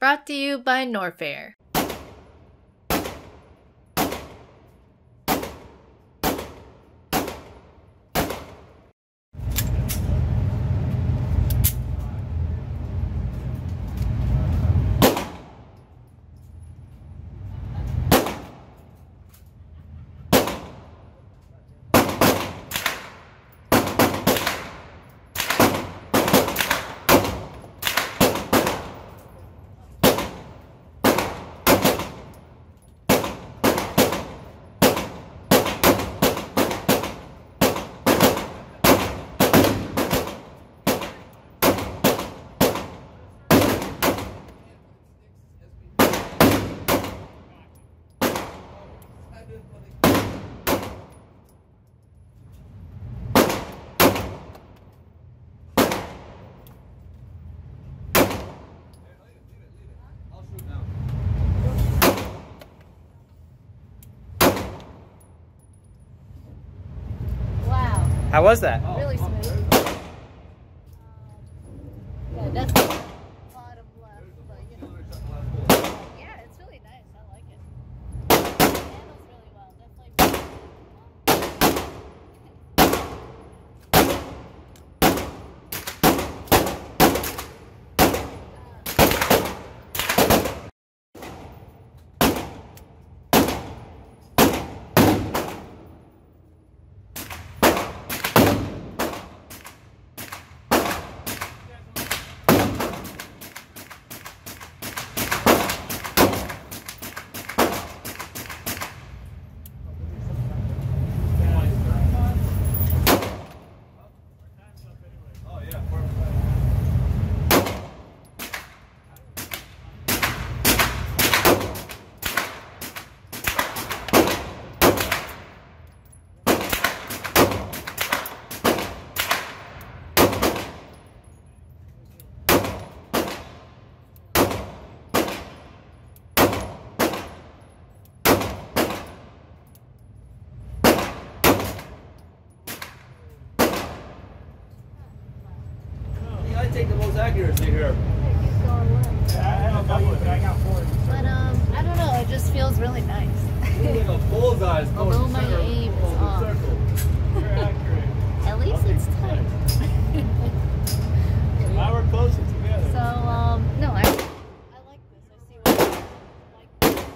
Brought to you by Norfair. How was that? Really smooth. Yeah, definitely bottom left, but you know. Yeah, it's really nice. I like it. Handles really well. Definitely. I take the most accuracy here. But I don't know. It just feels really nice. Like a bullseye. Although my aim is off. At least it's tight. Now we're closer together. So, no, I like this. I see what I like.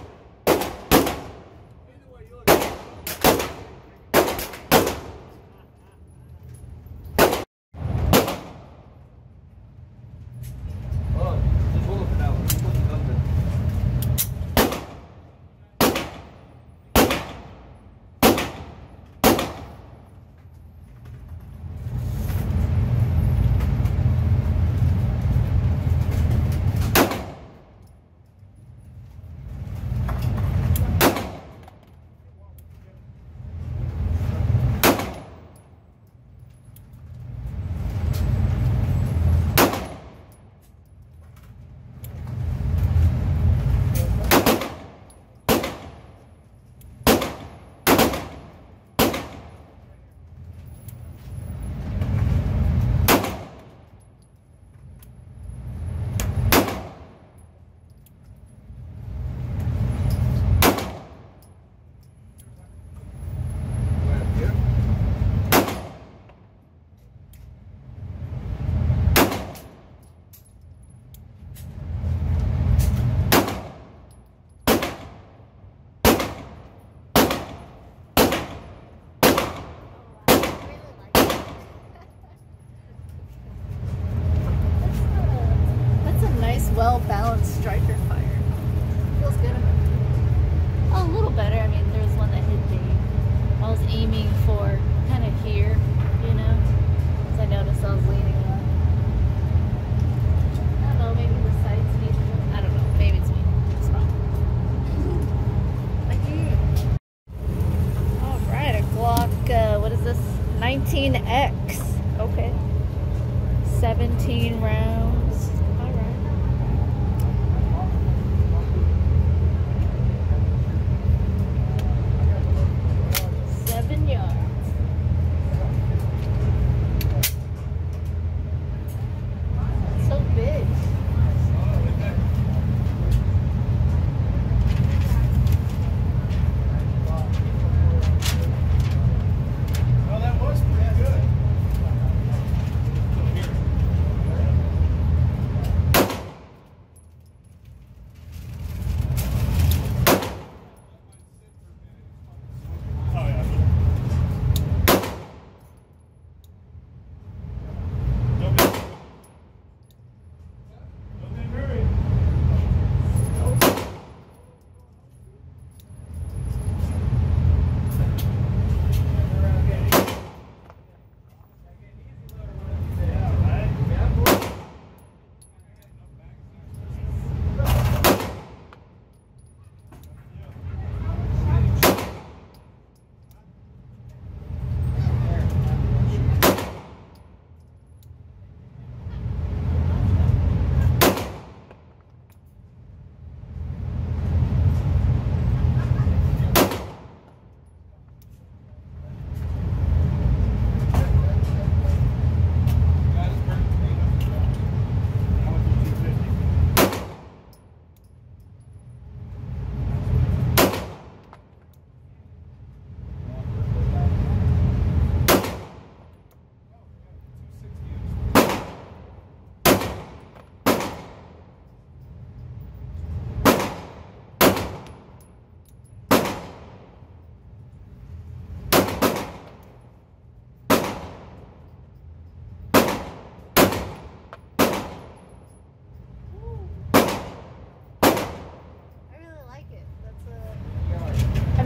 Oh, just hold it for now. Just put the gun in. Well-balanced striker fire. Feels good. Oh, a little better. I mean, there was one that hit me. I was aiming for kind of here, you know, because I noticed I was leaning a lot. I don't know, maybe the sights need to, I don't know, maybe it's me. It's wrong. Alright, a Glock, what is this? 19X. Okay. 17 rounds.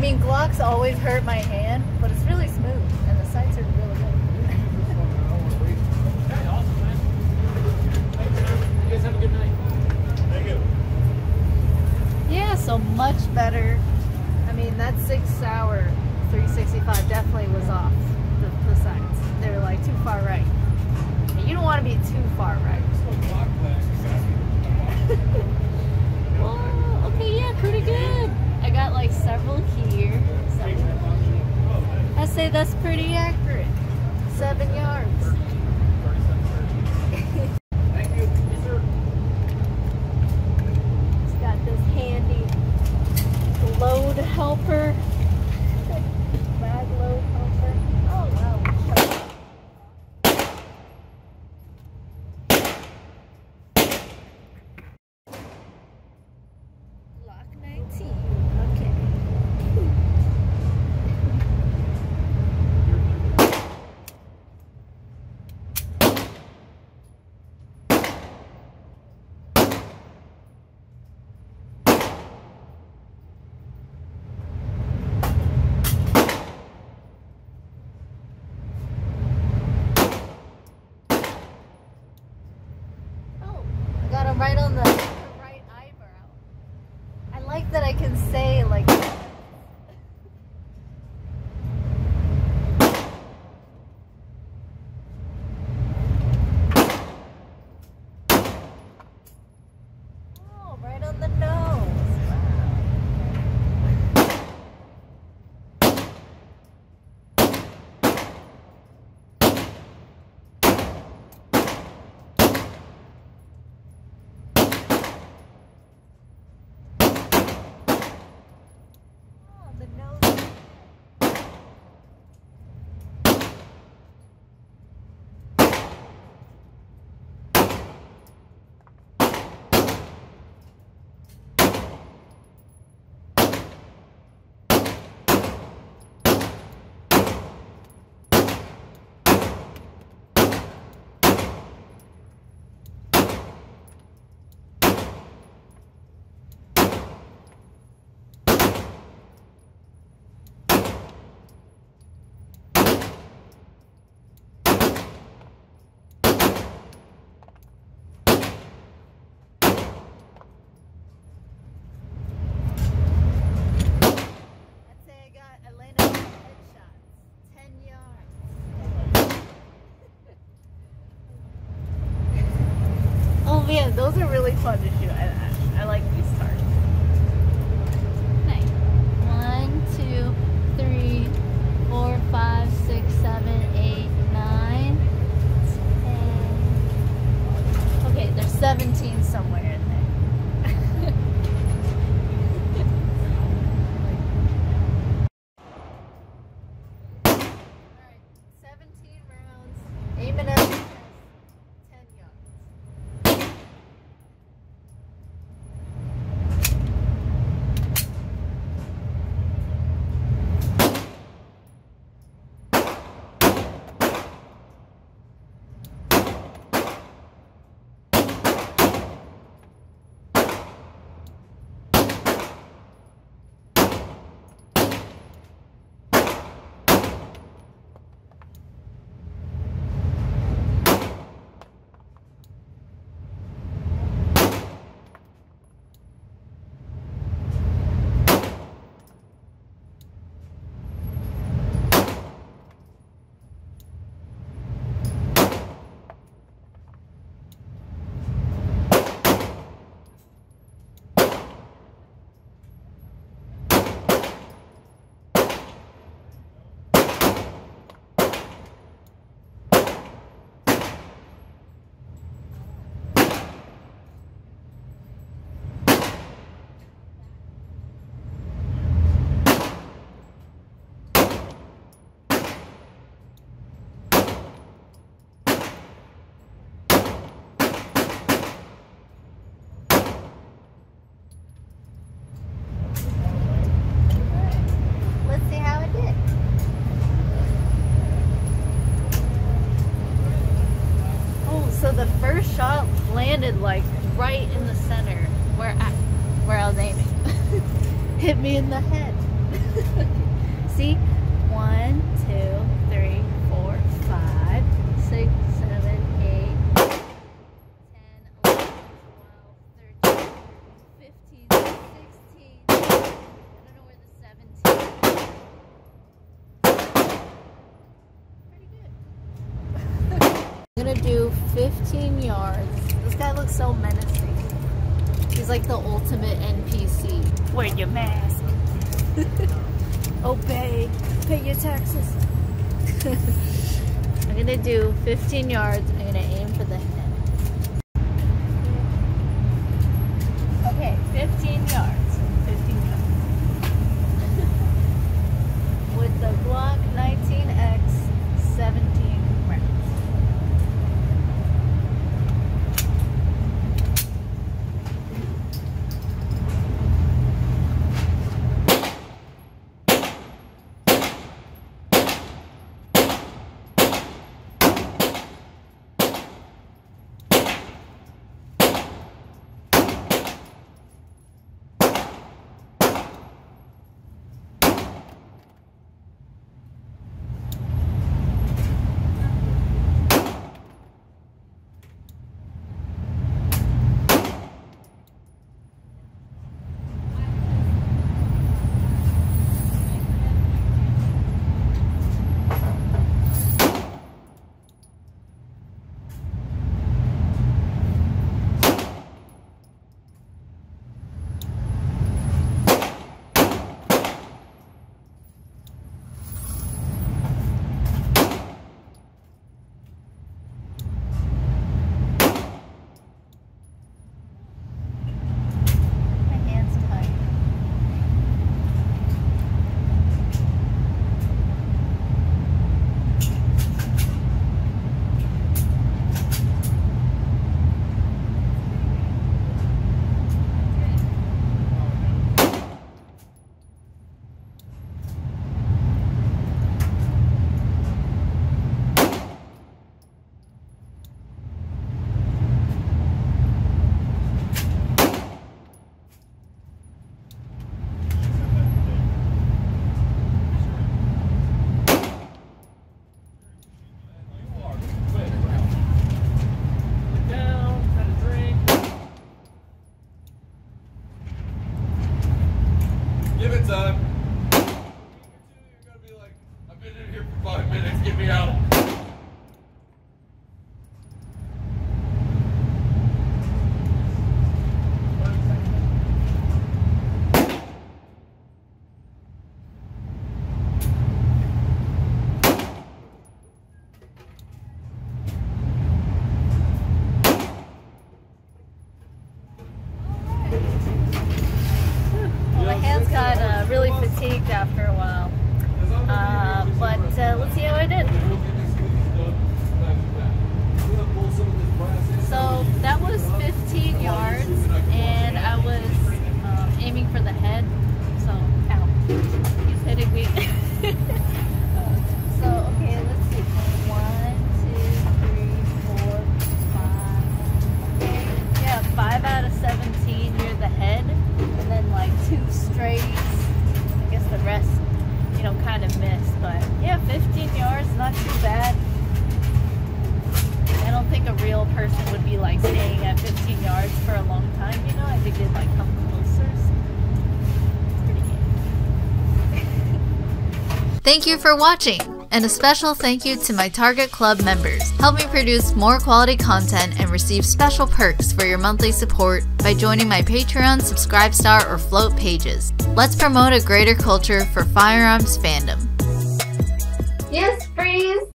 mean, Glocks always hurt my hand, but it's really smooth, and the sights are really good. Okay, awesome, man. You guys have a good night. Thank you. Yeah, so much better. I mean, that 6-hour 365 definitely was off the sights. They were like too far right. And you don't want to be too far right. Well, okay, yeah, pretty good. I got like several here. I say that's pretty accurate. 7 yards. Thank you. Yes, sir. It's got this handy load helper. Bag load helper. Oh wow. Lock 19. Okay. Got him right on the right eyebrow. I like that I can say like oh, right on the nose. The nose. Yeah, those are really fun to shoot. I like these targets. Nice. 1, 2, 3, 4, 5, 6, 7, 8, 9, 10. Okay, there's 17 somewhere in there. Alright, 17 rounds. Aiming at 10 yards. landed like right in the center where I was aiming. Hit me in the head. See? 1, 2, 3, 4, 5, 6, 7, 8, 10, 11, 12, 13, 15, 16. I don't know where the 17 is. Pretty good. I'm gonna do 15 yards. This guy looks so menacing. He's like the ultimate NPC. Wear your mask. Obey. Pay your taxes. I'm gonna do 15 yards. I'm gonna aim for the head. Okay, 15 yards. 15 yards. With the Glock 19X 17 rounds. Give it time. You're gonna be like, I've been in here for 5 minutes, get me out. Well, my hands got really fatigued after a while. But let's see how I did. So that was 15 yards, and I was aiming for the head. So, ow, he's hitting me. So, okay, let's see. 1, 2, 3, 4, 5. Okay, yeah, 5 out of 17 near the head, and then like 2 straights. I guess the rest, you know, kind of missed, but yeah, 15 yards, not too bad. I don't think a real person would be like staying at 15 yards for a long time, you know. I think they'd like come closer. So it's pretty good. Thank you for watching, and a special thank you to my Target Club members. Help me produce more quality content and receive special perks for your monthly support by joining my Patreon, Subscribestar, or Float pages. Let's promote a greater culture for firearms fandom. Yes, freeze!